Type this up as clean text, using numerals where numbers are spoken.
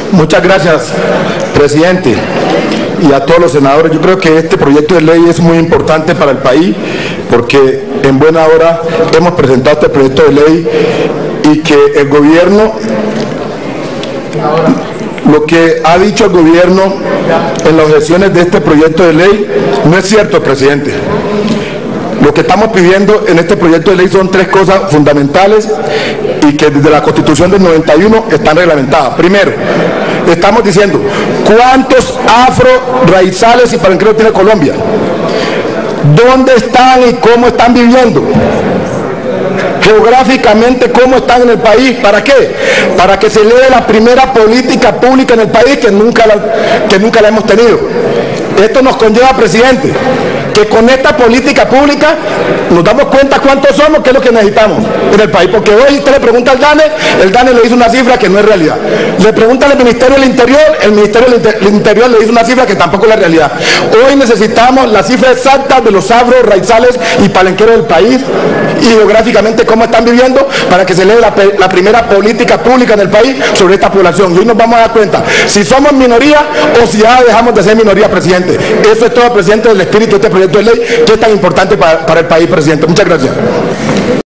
Muchas gracias, presidente, y a todos los senadores. Yo creo que este proyecto de ley es muy importante para el país porque en buena hora hemos presentado este proyecto de ley y que el gobierno, lo que ha dicho el gobierno en las objeciones de este proyecto de ley no es cierto, presidente. Lo que estamos pidiendo en este proyecto de ley son tres cosas fundamentales y que desde la Constitución del 91 están reglamentadas. Primero, estamos diciendo cuántos afro-raizales y palenqueros tiene Colombia, dónde están y cómo están viviendo, geográficamente cómo están en el país. ¿Para qué? Para que se eleve la primera política pública en el país que nunca la hemos tenido. Esto nos conlleva, presidente, que con esta política pública nos damos cuenta cuántos somos, qué es lo que necesitamos en el país. Porque hoy usted le pregunta al DANE, el DANE le dice una cifra que no es realidad. Le pregunta al Ministerio del Interior, el Ministerio del Interior le dice una cifra que tampoco es la realidad. Hoy necesitamos la cifra exacta de los afro, raizales y palenqueros del país y geográficamente cómo están viviendo para que se eleve la primera política pública en el país sobre esta población. Y hoy nos vamos a dar cuenta si somos minoría o si ya dejamos de ser minoría, presidente. Eso es todo, presidente, del espíritu de este proyecto de ley que es tan importante para el país, presidente. Muchas gracias.